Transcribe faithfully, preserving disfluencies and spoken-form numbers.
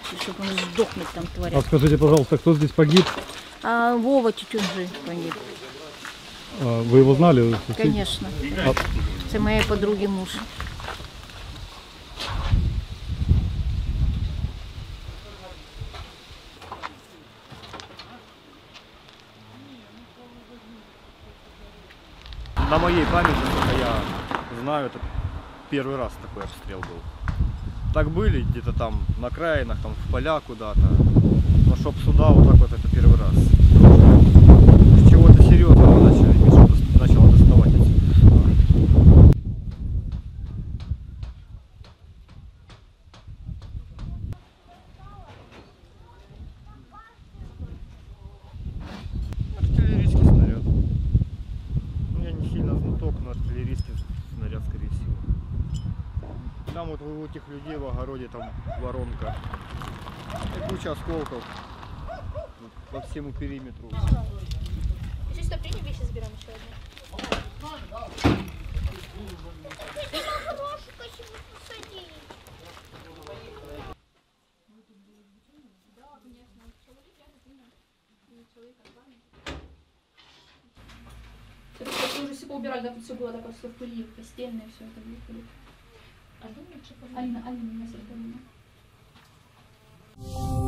чтобы он сдохнуть там, А творят. скажите, пожалуйста, кто здесь погиб? А Вова Тютюнжи погиб. А, вы его знали? Конечно. А, Это моей подруги муж. На моей памяти, сколько я знаю, это первый раз такой обстрел был. Так были где-то там на окраинах, там в поля куда-то. Но чтоб сюда вот так вот, это первый раз. С чего-то серьезного начали, что-то начало доставать отсюда. Артиллерийский снаряд. Ну, я не сильно знаток, но артиллерийский снаряд, скорее всего. Там вот у этих людей в огороде там воронка. И куча осколков вот по всему периметру. Чисто принял, вещи забираем еще одну. Вы уже все поубирали, да, тут все было такое, все в пыли, постельное, все это было. Алина, Алина, Алина, Алина.